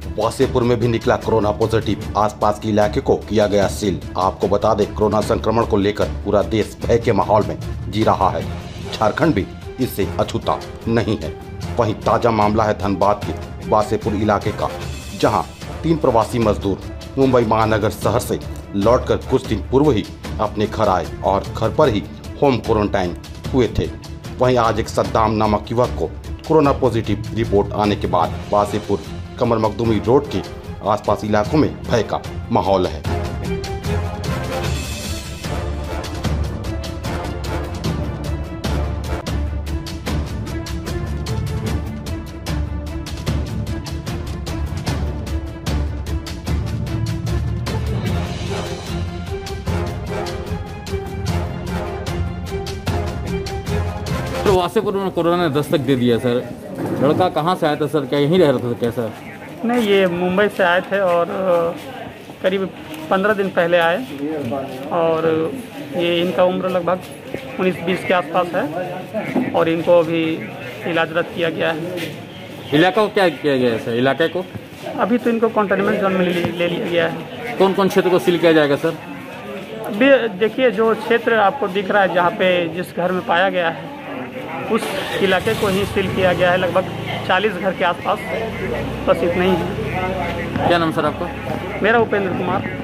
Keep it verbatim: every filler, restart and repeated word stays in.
वासेपुर में भी निकला कोरोना पॉजिटिव, आसपास के इलाके को किया गया सील। आपको बता दें, कोरोना संक्रमण को लेकर पूरा देश भय के माहौल में जी रहा है। झारखंड भी इससे अछूता नहीं है। वहीं ताजा मामला है धनबाद के वासेपुर इलाके का, जहां तीन प्रवासी मजदूर मुंबई महानगर शहर से लौटकर कुछ दिन पूर्व ही अपने घर आए और घर पर ही होम क्वारंटाइन हुए थे। वहीं आज एक सद्दाम नामक युवक को कोरोना पॉजिटिव रिपोर्ट आने के बाद वासेपुर कमर मखदूमी रोड के आसपास इलाकों में भय का माहौल है। तो वासेपुर में कोरोना ने दस्तक दे दिया सर। लड़का कहाँ से आया था सर? क्या यहीं रह रहा था क्या सर? नहीं, ये मुंबई से आए थे और करीब पंद्रह दिन पहले आए और ये इनका उम्र लगभग उन्नीस बीस के आसपास है और इनको अभी इलाजरत किया गया है। इलाका को क्या किया गया है सर? इलाके को अभी तो इनको कंटेनमेंट जोन में ले ले लिया गया है। कौन कौन क्षेत्र को सील किया जाएगा सर? अभी देखिए, जो क्षेत्र आपको दिख रहा है जहाँ पे जिस घर में पाया गया है उस इलाके को ही सील किया गया है, लगभग चालीस घर के आसपास। बस इतना ही है। क्या नाम सर आपका? मेरा उपेंद्र कुमार।